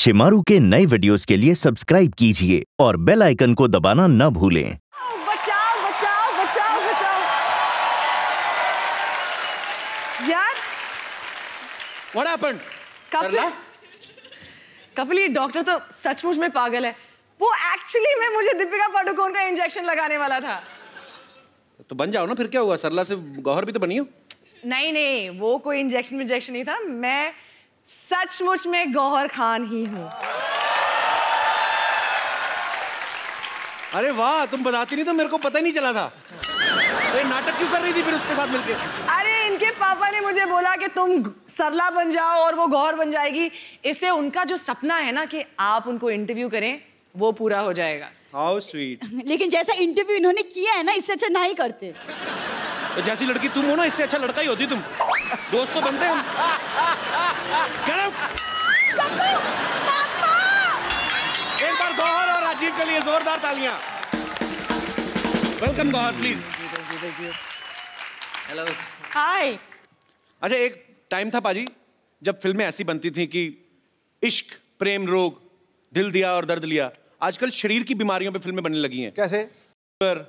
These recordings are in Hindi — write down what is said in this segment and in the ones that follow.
शिमारू के नए वीडियोस के लिए सब्सक्राइब कीजिए और बेल आइकन को दबाना न भूलें। बचाओ बचाओ बचाओ बचाओ यार। What happened? कपिल ये डॉक्टर तो सचमुच में पागल है। वो एक्चुअली में मुझे दीपिका पादुकोण का इंजेक्शन लगाने वाला था। तो बन जाओ ना, फिर क्या हुआ? सरला से गौहर भी तो बनी हो। नहीं, वो कोई इंजेक्शन नहीं था। मैं सचमुच में गौहर खान ही हूँ। अरे वाह, तुम बताती नहीं तो मेरे को पता ही नहीं चला था। तो नाटक क्यों कर रही थी फिर उसके साथ मिलके? अरे इनके पापा ने मुझे बोला कि तुम सरला बन जाओ और वो गौहर बन जाएगी। इससे उनका जो सपना है ना कि आप उनको इंटरव्यू करें, वो पूरा हो जाएगा। How sweet. लेकिन जैसा इंटरव्यू इन्होंने किया है ना, इससे अच्छा ना ही करते। तो जैसी लड़की तुम हो ना, इससे अच्छा लड़का ही होती तुम। दोस्त तो बनते हम। एक बार गौहर और राजीव के लिए जोरदार तालियां। Welcome Gauhar, please. Hello. Hi. अच्छा, एक टाइम था पाजी जब फिल्में ऐसी बनती थी कि इश्क, प्रेम रोग, दिल दिया और दर्द लिया। आजकल शरीर की बीमारियों पे फिल्में बनने लगी हैं। कैसे? पर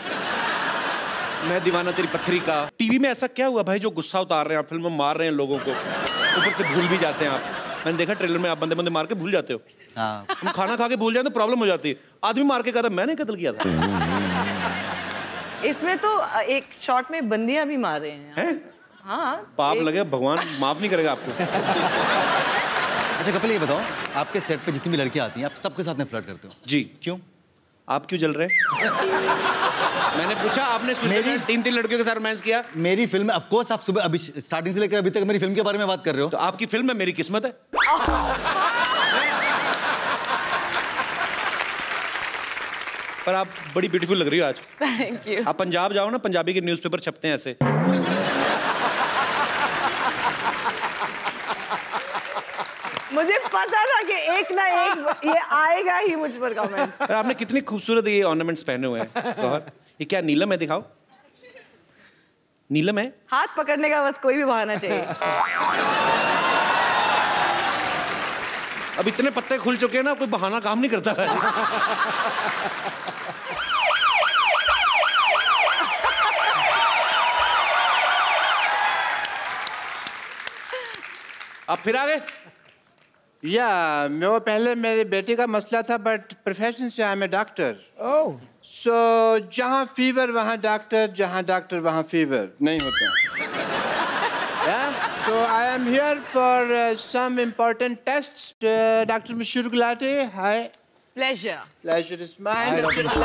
मैं दीवाना तेरी पत्थरी का। टीवी में ऐसा क्या हुआ भाई जो गुस्सा उतार रहे हैं आप, फिल्म में मार रहे हैं लोगों को, ऊपर से भूल भी जाते हैं आप। मैंने देखा ट्रेलर में आप बंदे मार के भूल जाते हो। हाँ। हम खाना खा के भूल जाए तो प्रॉब्लम हो जाती है। आदमी मार के कहता मैंने कत्ल किया था। इसमें तो एक शॉट में बंदियां भी मार रहे हैं। हाँ, पाप लगे, भगवान माफ नहीं करेगा आपको। अच्छा कपिल, ये बताओ, आपके सेट पे जितनी भी लड़कियां आती हैं, आप सबके साथ में फ्लर्ट करते हो? जी। क्यों? आप क्यों जल रहे हैं? मैंने पूछा, आपने मेरी तीन लड़कियों के साथ रोमांस किया। मेरी फिल्म है, ऑफ कोर्स। आप सुबह अभी स्टार्टिंग से लेकर अभी तक मेरी फिल्म के बारे में बात कर रहे हो। तो आपकी फिल्म है, मेरी किस्मत है। पर आप बड़ी ब्यूटीफुल लग रही हो आज। Thank you. आप पंजाब जाओ ना, पंजाबी के न्यूज़पेपर छपते हैं ऐसे। मुझे पता था कि एक ना एक ये आएगा ही मुझ पर कमेंट। आपने कितनी खूबसूरत ये ऑर्नामेंट्स पहने हुए हैं गौहर। ये क्या नीलम है? दिखाओ। नीलम है? हाथ पकड़ने का बस कोई भी बहाना चाहिए। अब इतने पत्ते खुल चुके हैं ना, कोई बहाना काम नहीं करता है। आप फिर आ गए? या वो पहले मेरी बेटी का मसला था, बट प्रोफेशन से आई एम ए डॉक्टर। ओह। सो जहाँ फीवर वहाँ डॉक्टर, जहाँ डॉक्टर वहाँ फीवर नहीं होता। So I am here for some important tests. Doctor Mashhoor Gulati, hi. Pleasure is mine.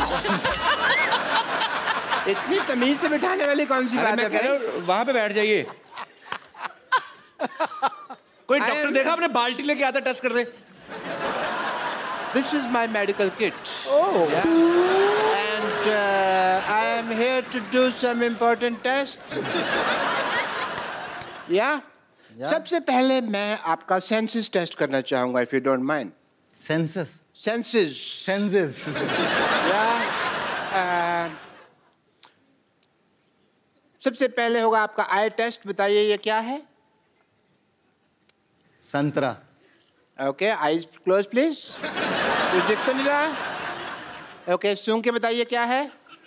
इतनी तमीज से बिठाने वाली कौन सी बात है? वहां पे बैठ जाइए। कोई डॉक्टर देखा आपने बाल्टी लेके आता टेस्ट कर दे। This is my medical kit. Oh. Yeah. And I am here to do some important tests. Yeah. सबसे पहले मैं आपका सेंसस टेस्ट करना चाहूँगा, if you don't mind. Census? Senses. Yeah. सबसे पहले होगा आपका आई टेस्ट। बताइए ये क्या है? संतरा। Okay, eyes close please. कुछ दिख तो नहीं रहा? ओके, सूंघ के बताइए क्या है?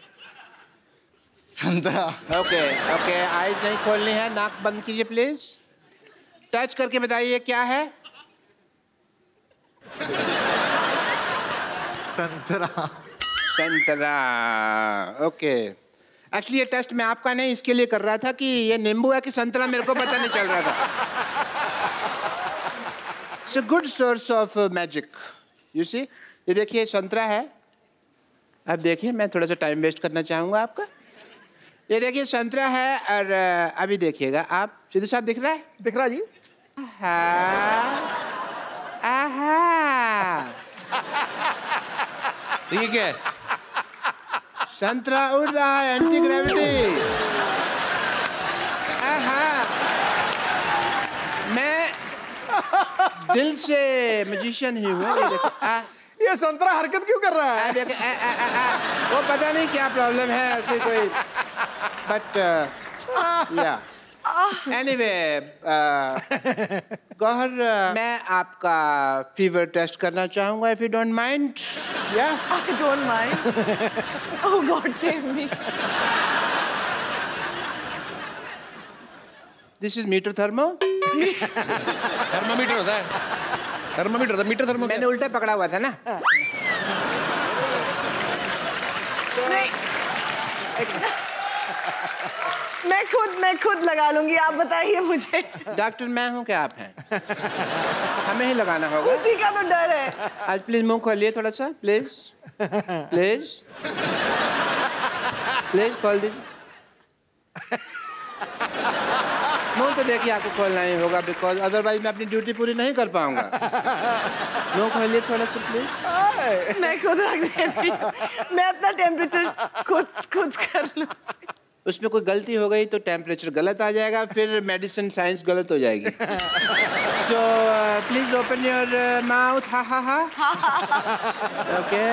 संतरा। ओके, आईज नहीं खोलनी है, नाक बंद कीजिए प्लीज। टच करके बताइए क्या है? संतरा। ओके। एक्चुअली ये टेस्ट मैं आपका नहीं, इसके लिए कर रहा था कि ये नींबू है कि संतरा, मेरे को पता नहीं चल रहा था। It's a good source of magic. You see? ये देखिए संतरा है। अब देखिए, मैं थोड़ा सा टाइम वेस्ट करना चाहूँगा आपका। ये देखिए संतरा है, और अभी देखिएगा आप। सिद्धू साहब दिख रहा है? दिख रहा जी। तो ये क्या है? संतरा उड़ रहा है, एंटी ग्रेविटी। मैं दिल से मैजिशियन ही हूँ। ये संतरा हरकत क्यों कर रहा है? वो पता नहीं क्या प्रॉब्लम है ऐसे कोई, बट या एनीवे गौहर, मैं आपका फीवर टेस्ट करना चाहूंगा, इफ यू डोंट माइंड। या I don't mind. Oh God, save me. This is meter thermo. Thermometer होता है, थर्मामीटर होता है, मीटर थर्मो। मैंने उल्टा पकड़ा हुआ था ना। नहीं, मैं खुद लगा लूंगी, आप बताइए मुझे। डॉक्टर मैं हूँ क्या आप हैं? हमें ही लगाना होगा। उसी का तो डर है। आज प्लीज मुंह खोलिए थोड़ा सा, प्लीज प्लीज प्लीज खोल दीजिए। मुंह तो देखिए आपको खोलना ही होगा, बिकॉज अदरवाइज मैं अपनी ड्यूटी पूरी नहीं कर पाऊंगा। मुंह खोलिए थोड़ा सा प्लीज। मैं खुद रख देती हूँ। मैं अपना टेम्परेचर खुद कर लूँ। उसमें कोई गलती हो गई तो टेम्परेचर गलत आ जाएगा, फिर मेडिसिन साइंस गलत हो जाएगी। So please open your mouth. हा हा हा। ओके।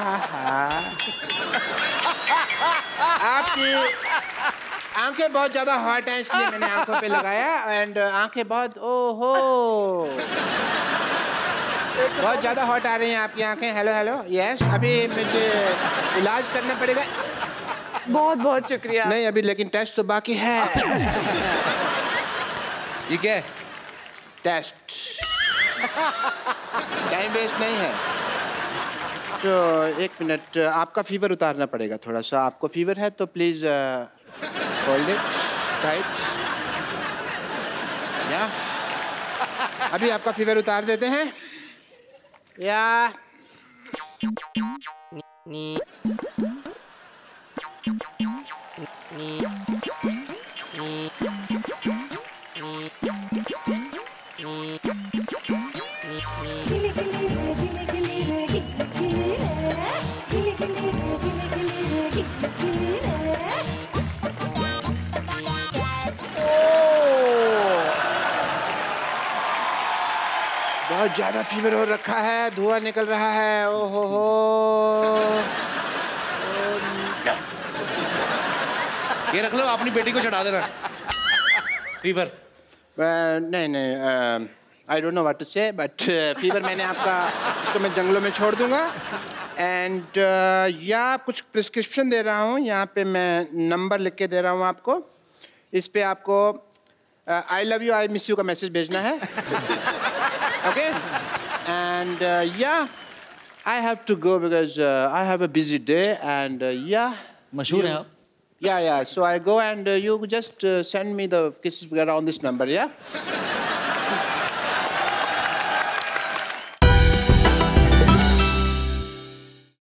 आपकी आंखें बहुत ज्यादा हॉट हैं, इसलिए मैंने आंखों पे लगाया। एंड आंखें बहुत, ओहो, बहुत ज्यादा हॉट आ रही हैं आपकी आंखें। Hello hello, yes. अभी मुझे इलाज करना पड़ेगा। बहुत बहुत शुक्रिया। नहीं अभी, लेकिन टेस्ट तो बाकी है। ये क्या है? टेस्ट। टाइम वेस्ट नहीं है। तो एक मिनट, आपका फीवर उतारना पड़ेगा थोड़ा सा। आपको फीवर है तो प्लीज होल्ड इट टाइट। या अभी आपका फीवर उतार देते हैं। या बहुत ज्यादा फीवर हो रखा है, धुआं निकल रहा है। ओहो हो। ये रख लो, अपनी बेटी को चढ़ा देना। फीवर। नहीं, I don't know what to say, but fever मैंने आपका, इसको मैं जंगलों में छोड़ दूंगा। एंड या कुछ प्रिस्क्रिप्शन दे रहा हूँ, यहाँ पे मैं नंबर लिख के दे रहा हूँ आपको। इस पे आपको I love you, I miss you का मैसेज भेजना है। ओके? एंड या I have to go because I have a busy day. And या मशहूर हैं आप? Yeah, so I go and you just send me the kisses on this number, yeah?